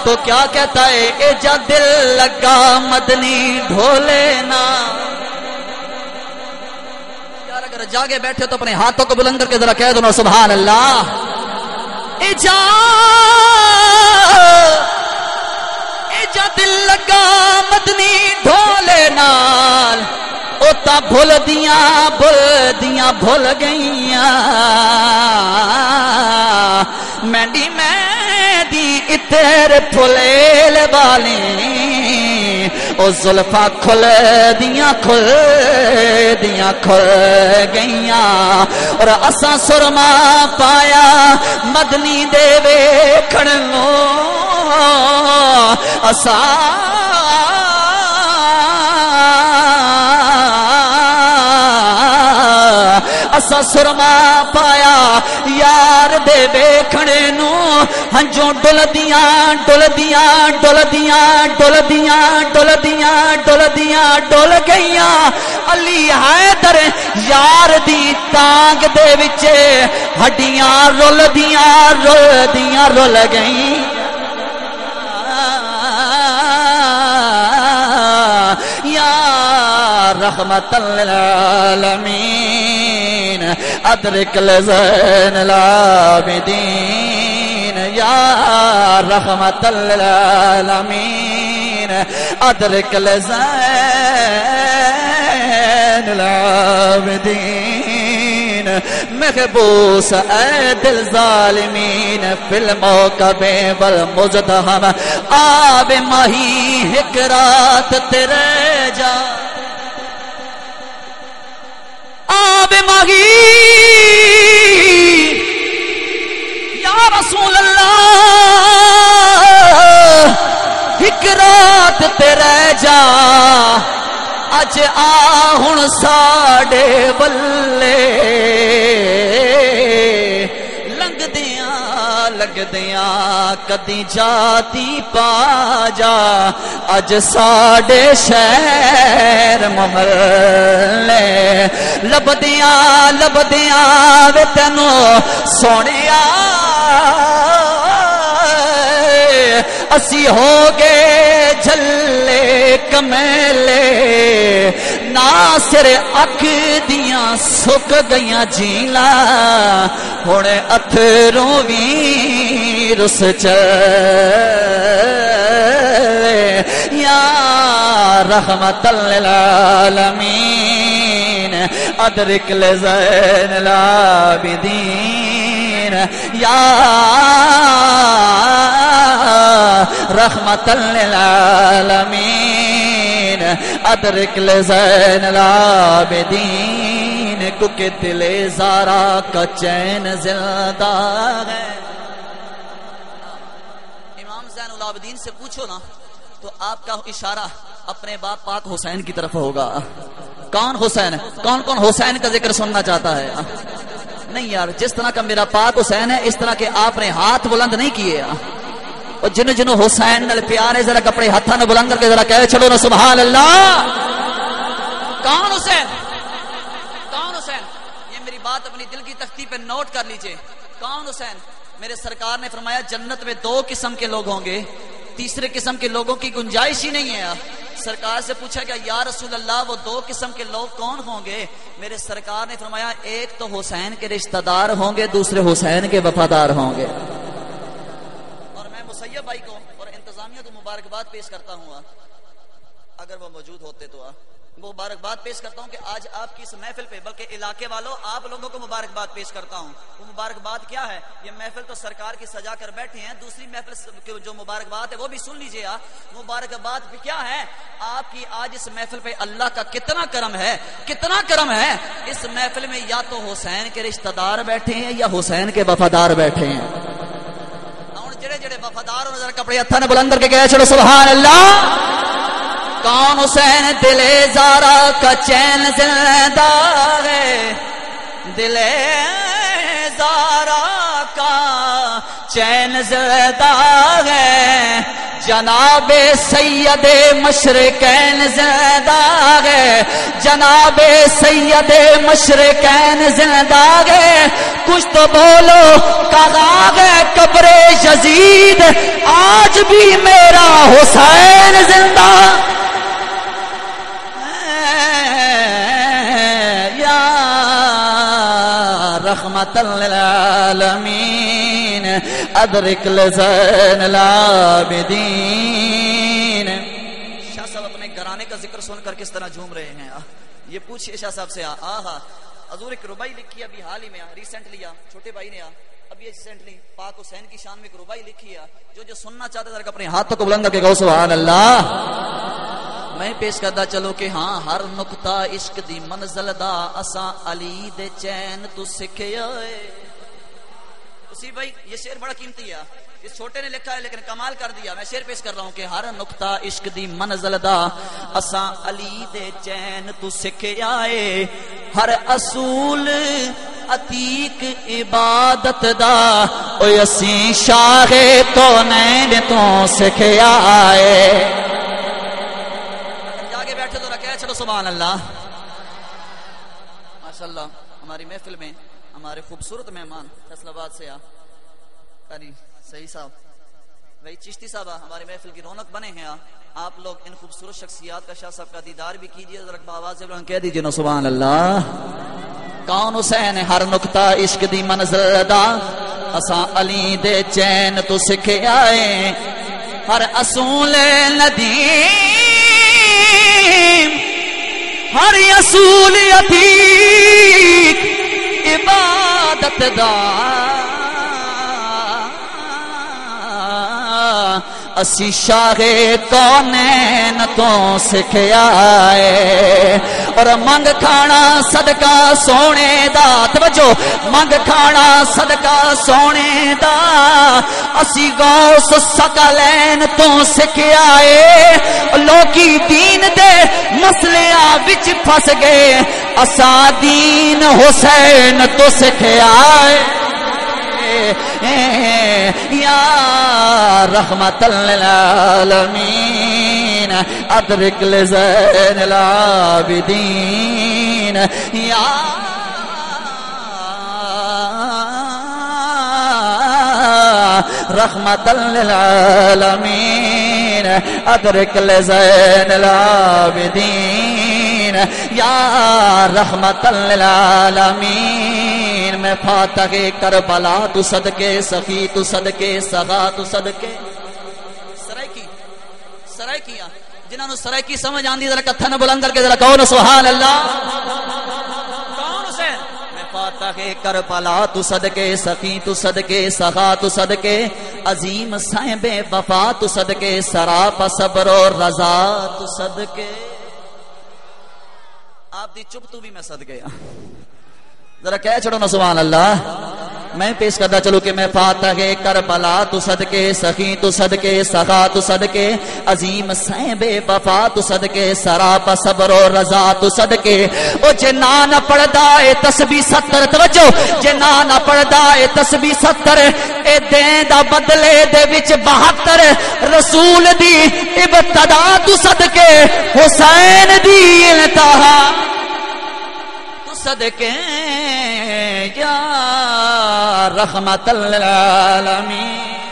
تو کیا کہتا ہے اے جا دل لگا مدنی ڈھولے نا. یار اگر جاگے بیٹھے تو اپنے ہاتھوں کو بلند کر کے ذرا کہہ دو نا سبحان اللہ. اے جا دل لگا مدنی ڈھولے نال او تا بھول دیاں بھول گئیاں مینڈی میندی اتر پھلیل والی او زلفاں کھل گئیاں اور اساں سرما پایا مدنی دے ویکھن اسا سرما پایا یار دے ویکھنے نو ہنجوں ڈل گئیاں علی حیدر یار دی تانگ دے وچ ہڈیاں رول گئیں رحمت للعالمین ادرک لزین العابدین یا رحمت للعالمین ادرک لزین العابدین محبوس اے دل ظالمین فی الموقب والمزدہم آب ماہی ایک رات تیرے جا آب ماہی یا رسول اللہ ایک رات تیرے جا اج آہن ساڑے بلے لگ دیاں کدی جاتی پا جا اج ساڑے شہر محلے لب دیاں وے تینو سونیا اسی ہو گئے جھلے کمیلے ناصر اکھ دیاں سک گئیاں جھیلا ہونے اتھروں بھی رس چلے یا رحمت للعالمین ادرک لزین العابدین یا رحمت للعالمین ادرک لزین العابدین کیونکہ دل زارا کا چین زندہ ہے. امام زین العابدین سے پوچھو نا تو آپ کا اشارہ اپنے باپ پاک حسین کی طرف ہوگا. کون حسین؟ کون حسین کا ذکر سننا چاہتا ہے؟ نہیں یار، جس طرح کا میرا پاک حسین ہے اس طرح کے آپ نے ہاتھ بلند نہیں کیے. اور جنہوں حسین نال پیار ہے ذرا کپڑے ہاتھاں نال بلند کر کے ذرا کہہ چھڑو نا سبحان اللہ. کون حسین؟ یہ میری بات اپنی دل کی تختی پہ نوٹ کر لیجئے. کون حسین؟ میرے سرکار نے فرمایا جنت میں 2 قسم کے لوگ ہوں گے، تیسرے قسم کے لوگوں کی گنجائش ہی نہیں ہے. سرکار سے پوچھا کہ یا رسول اللہ وہ 2 قسم کے لوگ کون ہوں گے؟ میرے سرکار نے فرمایا ایک تو حسین کے رشتہ دار ہوں گے، دوسرے حسین کے وفادار ہوں گے. اور میں مسیب بھائی کو اور انتظامیہ کو مبارکباد پیش کرتا ہوں، اگر وہ موجود ہوتے تو مبارکباد پیش کرتا ہوں کہ آج آپ کی اس محفل پہ، بلکہ علاقے والوں آپ لوگوں کو مبارکباد پیش کرتا ہوں. وہ مبارکباد کیا ہے؟ یہ محفل تو سرکار کی سجا کر بیٹھے ہیں، دوسری محفل جو مبارکباد ہے وہ بھی سن لیجئے. مبارکباد کیا ہے؟ آپ کی آج اس محفل پہ اللہ کا کتنا کرم ہے. اس محفل میں یا تو حسین کے رشتہ دار بیٹھے ہیں یا حسین کے وفادار بیٹھے ہیں. جڑے وفادار ہو ذرا کپڑے ہتھاں نے بلند کر کے کہہ چھڑو سبحان اللہ. کون حسین؟ دل زارا کا چین زندہ ہے، دل زارا کا چین زندہ ہے، جناب سید مشرقین زندہ ہے، جناب سید مشرقین زندہ ہے، کچھ تو بولو کہاں ہے قبر یزید، آج بھی میرا حسین زندہ یا رحمت للعالمین ادرک لزین العابدین۔ شاہ صاحب اپنے گھرانے کا ذکر سن کر کس طرح جھوم رہے ہیں، یہ پوچھئے شاہ صاحب سے۔ آہا حضور ایک ربائی لکھی ابھی حال ہی میں ریسنٹلی، چھوٹے بھائی نے ابھی ریسنٹلی پاک حسین کی شان میں ایک ربائی لکھی ہے، جو سننا چاہتے ہیں اپنے ہاتھوں کو بلند کر کے کہو سبحان اللہ۔ میں پیش کرتا چلو کہ ہاں ہر نقطہ عشق دی منزل دا اساں علی دے چین تو سکھیا ہے۔ اسی بھائی یہ شعر بڑا قیمتی ہے، اس چھوٹے نے لکھا ہے لیکن کمال کر دیا۔ میں شعر پیش کر رہا ہوں کہ ہر نقطہ عشق دی منزل دا اساں علی دے چین تو سکھیا ہے، ہر اصول عتیق عبادت دا او اسی شاہ تو نین تو سکھیا ہے۔ جاگے بیٹھے تو رکھے چلو سبحان اللہ۔ ماشاءاللہ ہماری محفل میں ہمارے خوبصورت مہمان فیصل آباد سے قاری صحیح صاحب بھائی چشتی صاحب ہماری محفل کی رونق بنے ہیں۔ آپ لوگ ان خوبصورت شخصیات کا شاہ صاحب کا دیدار بھی کیجئے، ذرا آواز سے کہہ دیجئے نا سبحان اللہ۔ کون حسین ہر نقطہ عشق دی منزل دا اساں علی دے چین تو سکھے آئے، ہر اصول ندیم ہر اصول عتیق عبادت دا اسی شاہ کونین تو سکھیا ہے، اور منگ کھانا صدقہ سونے دا، توجہ منگ کھانا صدقہ سونے دا اسی غوث ثقلین تو سکھیا ہے، لوکی دین دے مسلیاں وچ پھس گئے اساں دین حسین تو سکھیا ہے۔ یا رحمت للعالمین ادرک لزین العابدین، یا رحمت للعالمین ادرک لزین العابدین، یا رحمت للعالمین۔ میں فاتح کربلا تو صدقے سخی تو صدقے سغا تو صدقے سرائکی جنہوں نے سرائکی سمجھ آندی ذرا کتھا نہ بلند کر کے ذرا کہو نا سبحان اللہ۔ کون حسین؟ میں فاتح کربلا تو صدقے سخی تو صدقے سغا تو صدقے عظیم صاحب وفا تو صدقے سراپا صبر و رضا تو صدقے۔ آپ دی چپ تو بھی میں صدقے ذرا کہہ چھڑو نا سبحان اللہ۔ میں پیش کرتا چلو کہ میں فاتح کربلا تو صدقے سخی تو صدقے سخا تو صدقے عظیم صاحب وفا تو صدقے سراپا صبر و رضا تو صدقے او جے نہ پڑھدا اے تسبیح 70، توجہ جے نہ پڑھدا اے تسبیح 70 اے دین دا بدلے دے وچ 72 رسول دی ابتدا تو صدقے حسین دی انتہا صدقے یا رحمت للعالمین۔